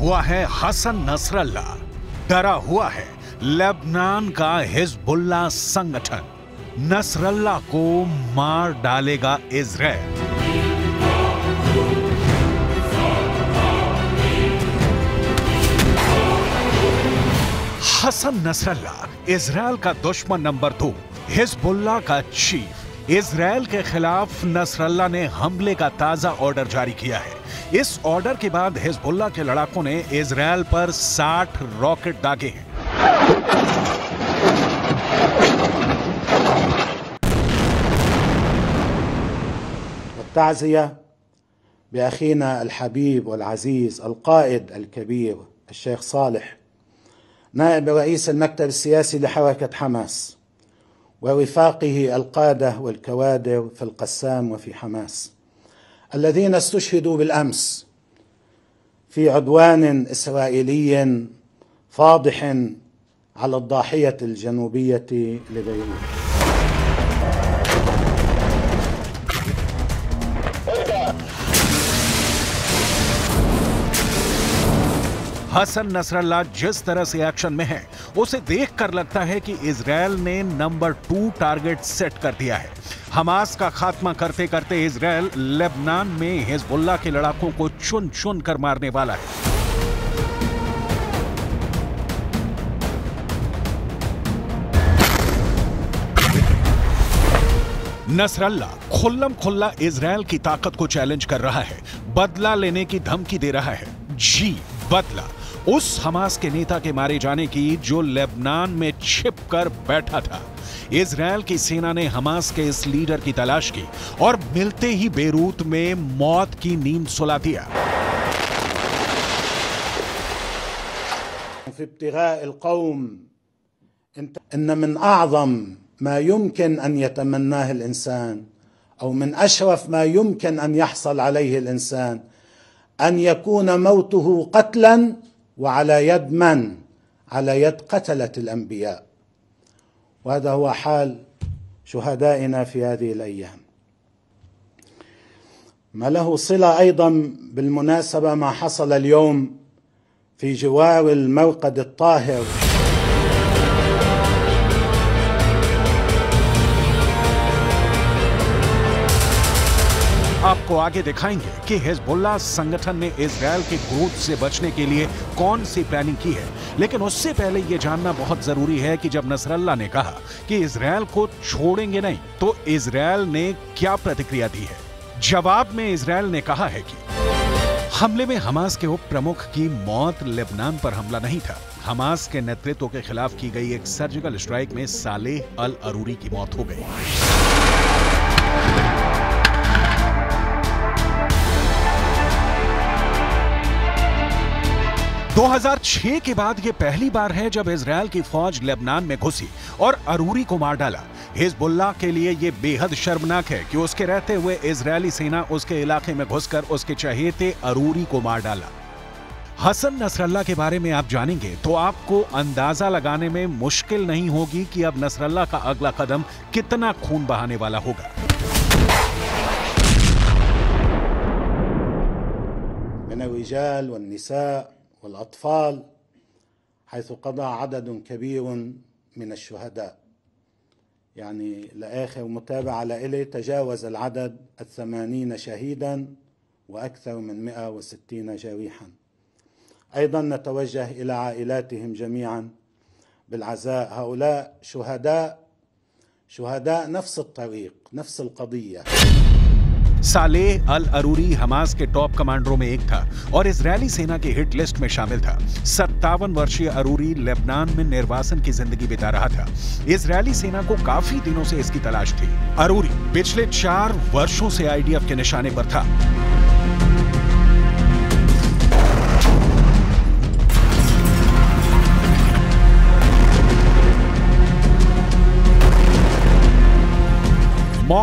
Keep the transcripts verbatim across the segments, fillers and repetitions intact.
हुआ है हसन नसरल्ला, डरा हुआ है लेबनान का हिजबुल्लाह संगठन। नसरल्ला को मार डालेगा इजराइल। हसन नसरल्ला इजराइल का दुश्मन नंबर दो, हिजबुल्लाह का चीफ। इजराइल के खिलाफ नसरल्ला ने हमले का ताजा ऑर्डर जारी किया है। इस ऑर्डर के बाद हिजबुल्लाह के लड़ाकों ने इजराइल पर साठ रॉकेट दागे हैं। التعزية بأخينا الحبيب والعزيز القائد الكبير الشيخ صالح نائب رئيس المكتب السياسي لحركة حماس ورفاقه القادة والكوادر في القسام وفي حماس الذين استشهدوا بالأمس في عدوان إسرائيلي فاضح على الضاحية الجنوبية لبيروت. हसन नसरल्ला जिस तरह से एक्शन में है उसे देखकर लगता है कि इजराइल ने नंबर टू टारगेट सेट कर दिया है। हमास का खात्मा करते करते इजराइल लेबनान में हिजबुल्लाह के लड़ाकों को चुन चुन कर मारने वाला है। नसरल्ला खुल्लम खुल्ला इजराइल की ताकत को चैलेंज कर रहा है, बदला लेने की धमकी दे रहा है। जी बदला उस हमास के नेता के मारे जाने की जो लेबनान में छिप कर बैठा था। इजराइल की सेना ने हमास के इस लीडर की तलाश की और मिलते ही बेरूत में मौत की नींद सुला दिया। في ابتغاء القوم إن من أعظم ما يمكن أن يتمناه الإنسان أو من أشرف ما يمكن أن يحصل عليه الإنسان أن يكون موته قتلا وعلى يد من؟ على يد قتلة الأنبياء، وهذا هو حال شهدائنا في هذه الأيام. ما له صلة أيضا بالمناسبة ما حصل اليوم في جوار الموقد الطاهر आपको आगे दिखाएंगे कि हिजबुल्लाह संगठन ने इजराइल के क्रोध से बचने के लिए कौन सी प्लानिंग की है। लेकिन उससे पहले यह जानना बहुत जरूरी है कि जब नसरल्ला ने कहा कि इजराइल को छोड़ेंगे नहीं, तो इजराइल ने क्या प्रतिक्रिया दी है। जवाब में इजराइल ने कहा है कि हमले में हमास के उप प्रमुख की मौत लेबनान पर हमला नहीं था। हमास के नेतृत्व के खिलाफ की गई एक सर्जिकल स्ट्राइक में सालेह अल अरूरी की मौत हो गई। दो हज़ार छह के बाद यह पहली बार है जब इजराइल की फौज लेबनान में घुसी और अरूरी को मार डाला। हिजबुल्लाह के लिए यह बेहद शर्मनाक है कि उसके रहते हुए इजरायली सेना उसके इलाके में घुसकर उसके चहेते अरूरी को मार डाला। हसन नसरल्ला के बारे में आप जानेंगे तो आपको अंदाजा लगाने में मुश्किल नहीं होगी कि अब नसरल्ला का अगला कदम कितना खून बहाने वाला होगा। من الرجال والنساء والأطفال حيث قضى عدد كبير من الشهداء، يعني لآخر متابعة لإلي تجاوز العدد الثمانين شهيدا وأكثر من مئة وستين جريحا. أيضا نتوجه إلى عائلاتهم جميعا بالعزاء. هؤلاء شهداء شهداء نفس الطريق، نفس القضية. सालेह अल अरूरी हमास के टॉप कमांडरों में एक था और इजरायली सेना के हिट लिस्ट में शामिल था। सत्तावन वर्षीय अरूरी लेबनान में निर्वासन की जिंदगी बिता रहा था। इजरायली सेना को काफी दिनों से इसकी तलाश थी। अरूरी पिछले चार वर्षों से आईडीएफ के निशाने पर था।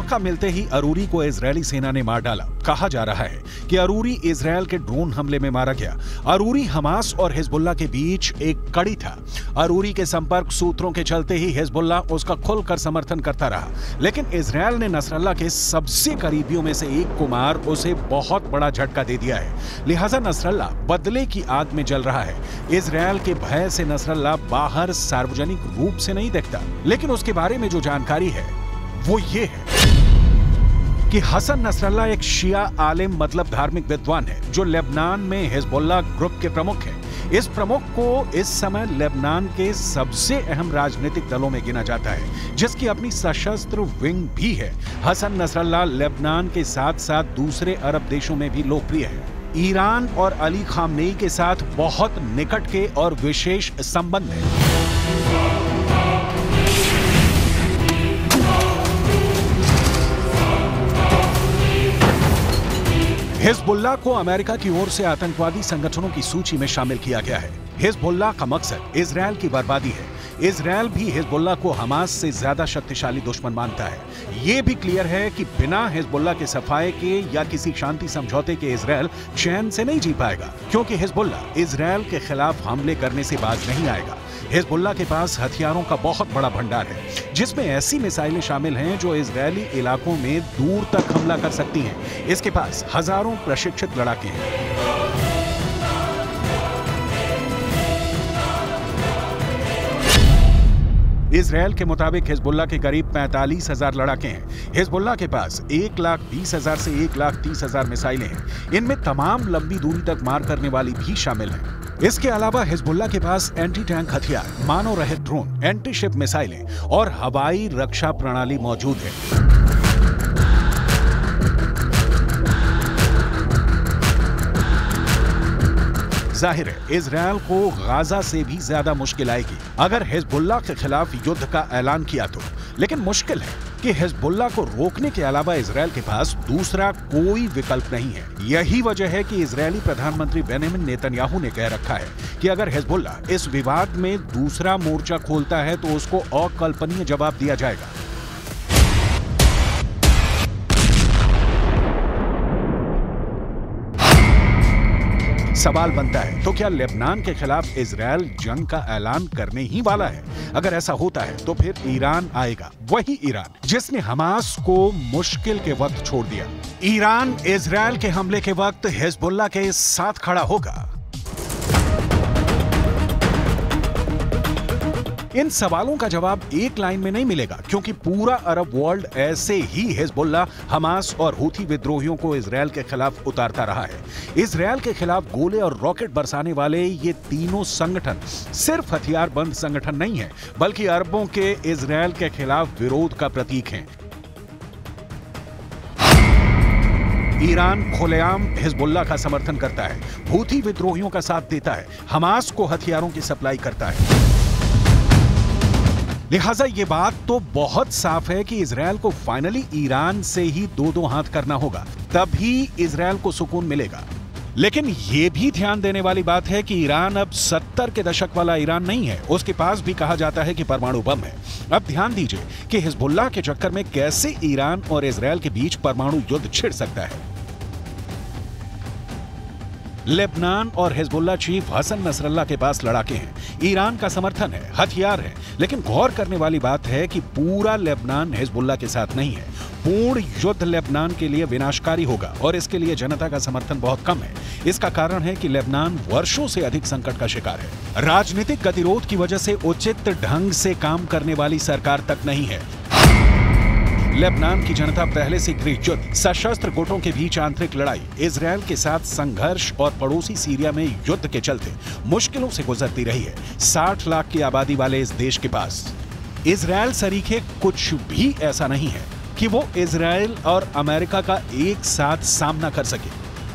मौका मिलते ही अरूरी को इजरायली सेना ने मार डाला। कहा जा रहा है कि अरूरी इजरायल के ड्रोन हमले में मारा गया। अरूरी हमास और हिजबुल्लाह के बीच एक कड़ी था। अरूरी के संपर्क सूत्रों के चलते ही हिजबुल्लाह उसका खुलकर समर्थन करता रहा, लेकिन इजरायल ने नसरल्लाह के सबसे करीबियों में से एक को मार उसे बहुत बड़ा झटका दे दिया है। लिहाजा नसरल्लाह बदले की आग में जल रहा है। इजरायल के भय से नसरल्लाह बाहर सार्वजनिक रूप से नहीं दिखता, लेकिन उसके बारे में जो जानकारी है वो ये है कि हसन नसरल्लाह एक शिया आलिम मतलब धार्मिक विद्वान है जो लेबनान में हिजबुल्लाह ग्रुप के प्रमुख हैं। इस प्रमुख को इस समय लेबनान के सबसे अहम राजनीतिक दलों में गिना जाता है, जिसकी अपनी सशस्त्र विंग भी है। हसन नसरल्लाह लेबनान के साथ साथ दूसरे अरब देशों में भी लोकप्रिय है। ईरान और अली खामनेई के साथ बहुत निकट के और विशेष संबंध है। हिजबुल्लाह को अमेरिका की ओर से आतंकवादी संगठनों की सूची में शामिल किया गया है। हिजबुल्लाह का मकसद इजरायल की बर्बादी है। इजरायल भी हिजबुल्लाह को हमास से ज्यादा शक्तिशाली दुश्मन मानता है। यह भी क्लियर है कि बिना हिजबुल्लाह के सफाए के या किसी शांति समझौते के इजरायल चैन से नहीं जी पाएगा, क्योंकि हिजबुल्लाह इजरायल के खिलाफ हमले करने से बाज नहीं आएगा। हिजबुल्लाह के पास हथियारों का बहुत बड़ा भंडार है, जिसमें ऐसी मिसाइलें शामिल हैं जो इजरायली इलाकों में दूर तक हमला कर सकती हैं। इसके पास हजारों प्रशिक्षित लड़ाके हैं। इजरायल के मुताबिक हिजबुल्लाह के करीब पैंतालीस हजार लड़ाके हैं। हिजबुल्लाह के पास एक लाख बीस हजार से एक लाख तीस हजार मिसाइलें हैं। इनमें तमाम लंबी दूरी तक मार करने वाली भी शामिल हैं। इसके अलावा हिजबुल्लाह के पास एंटी टैंक हथियार, मानव रहित ड्रोन, एंटी शिप मिसाइलें और हवाई रक्षा प्रणाली मौजूद है। जाहिर है इजरायल को गाजा से भी ज्यादा मुश्किल आएगी अगर हिजबुल्लाह के खिलाफ युद्ध का ऐलान किया तो, लेकिन मुश्किल है कि हिजबुल्लाह को रोकने के अलावा इजरायल के पास दूसरा कोई विकल्प नहीं है। यही वजह है कि इजरायली प्रधानमंत्री बेंजामिन नेतन्याहू ने कह रखा है कि अगर हिजबुल्लाह इस विवाद में दूसरा मोर्चा खोलता है तो उसको अकल्पनीय जवाब दिया जाएगा। सवाल बनता है, तो क्या लेबनान के खिलाफ इजरायल जंग का ऐलान करने ही वाला है? अगर ऐसा होता है तो फिर ईरान आएगा, वही ईरान जिसने हमास को मुश्किल के वक्त छोड़ दिया। ईरान इजरायल के हमले के वक्त हिजबुल्लाह के साथ खड़ा होगा। इन सवालों का जवाब एक लाइन में नहीं मिलेगा, क्योंकि पूरा अरब वर्ल्ड ऐसे ही हिजबुल्लाह, हमास और हूथी विद्रोहियों को इजरायल के खिलाफ उतारता रहा है। इजरायल के खिलाफ गोले और रॉकेट बरसाने वाले ये तीनों संगठन सिर्फ हथियारबंद संगठन नहीं है, बल्कि अरबों के इजरायल के खिलाफ विरोध का प्रतीक हैं। ईरान खुलेआम हिजबुल्लाह का समर्थन करता है, हूथी विद्रोहियों का साथ देता है, हमास को हथियारों की सप्लाई करता है। लिहाजा ये बात तो बहुत साफ है कि इजरायल को फाइनली ईरान से ही दो दो हाथ करना होगा, तभी इजरायल को सुकून मिलेगा। लेकिन ये भी ध्यान देने वाली बात है कि ईरान अब सत्तर के दशक वाला ईरान नहीं है। उसके पास भी कहा जाता है कि परमाणु बम है। अब ध्यान दीजिए कि हिजबुल्लाह के चक्कर में कैसे ईरान और इजरायल के बीच परमाणु युद्ध छिड़ सकता है। लेबनान और हिजबुल्लाह चीफ हसन नसरल्लाह के पास लड़ाके हैं, ईरान का समर्थन है, हथियार है, लेकिन गौर करने वाली बात है कि पूरा लेबनान हिजबुल्लाह के साथ नहीं है। पूर्ण युद्ध लेबनान के लिए विनाशकारी होगा और इसके लिए जनता का समर्थन बहुत कम है। इसका कारण है कि लेबनान वर्षों से अधिक संकट का शिकार है। राजनीतिक गतिरोध की वजह से उचित ढंग से काम करने वाली सरकार तक नहीं है। लेबनान की जनता पहले से गृह युद्ध, सशस्त्र गुटों के बीच आंतरिक लड़ाई, इजरायल के साथ संघर्ष और पड़ोसी सीरिया में युद्ध के चलते मुश्किलों से गुजरती रही है। साठ लाख की आबादी वाले इस देश के पास इजरायल सरीखे कुछ भी ऐसा नहीं है कि वो इजरायल और अमेरिका का एक साथ सामना कर सके।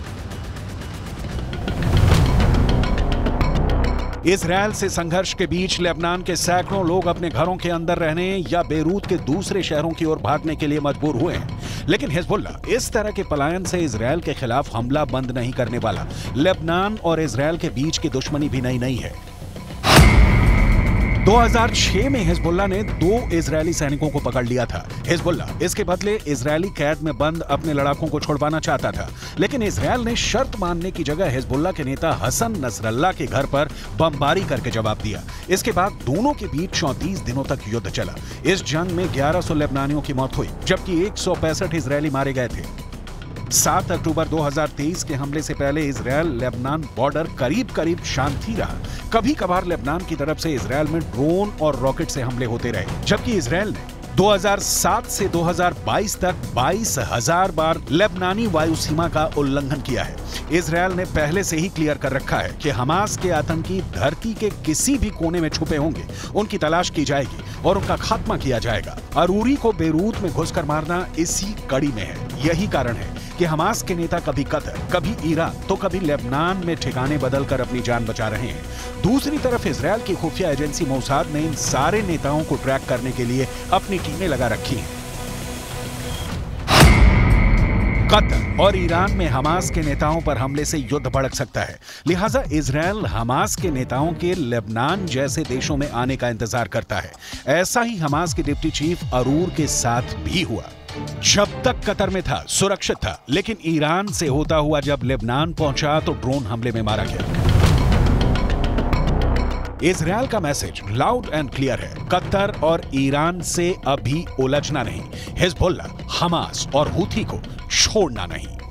इजरायल से संघर्ष के बीच लेबनान के सैकड़ों लोग अपने घरों के अंदर रहने या बेरूत के दूसरे शहरों की ओर भागने के लिए मजबूर हुए हैं। लेकिन हिजबुल्लाह इस तरह के पलायन से इजरायल के खिलाफ हमला बंद नहीं करने वाला। लेबनान और इजरायल के बीच की दुश्मनी भी नई नहीं है। दो हज़ार छह में हिजबुल्लाह ने दो इजरायली सैनिकों को पकड़ लिया था। हिजबुल्लाह इसके बदले इजरायली कैद में बंद अपने लड़ाकों को छुड़वाना चाहता था, लेकिन इजरायल ने शर्त मानने की जगह हिजबुल्लाह के नेता हसन नसरल्लाह के घर पर बमबारी करके जवाब दिया। इसके बाद दोनों के बीच चौंतीस दिनों तक युद्ध चला। इस जंग में ग्यारह सौ लेबनानियों की मौत हुई, जबकि एक सौ पैंसठ इजरायली मारे गए थे। सात अक्टूबर दो हज़ार तेईस के हमले से पहले इजरायल लेबनान बॉर्डर करीब करीब शांत ही रहा। कभी कभार लेबनान की तरफ से इजरायल में ड्रोन और रॉकेट से हमले होते रहे, जबकि इजरायल ने दो हज़ार सात से दो हज़ार बाईस तक बाईस हज़ार बार लेबनानी वायु सीमा का उल्लंघन किया है। इजरायल ने पहले से ही क्लियर कर रखा है कि हमास के आतंकी धरती के किसी भी कोने में छुपे होंगे, उनकी तलाश की जाएगी और उनका खात्मा किया जाएगा। अरूरी को बेरूत में घुसकर मारना इसी कड़ी में है। यही कारण है कि हमास के नेता कभी कतर, कभी ईरान तो कभी लेबनान में ठिकाने बदलकर अपनी जान बचा रहे हैं। दूसरी तरफ इजरायल की खुफिया एजेंसी मोसाद ने इन सारे नेताओं को ट्रैक करने के लिए अपनी टीमें लगा रखी हैं। कतर और ईरान में हमास के नेताओं पर हमले से युद्ध भड़क सकता है, लिहाजा इजरायल हमास के नेताओं के लेबनान जैसे देशों में आने का इंतजार करता है। ऐसा ही हमास के डिप्टी चीफ अरूर के साथ भी हुआ। जब तक कतर में था सुरक्षित था, लेकिन ईरान से होता हुआ जब लेबनान पहुंचा तो ड्रोन हमले में मारा गया। इजरायल का मैसेज लाउड एंड क्लियर है, कतर और ईरान से अभी उलझना नहीं, हिजबुल्लाह, हमास और हूथी को छोड़ना नहीं।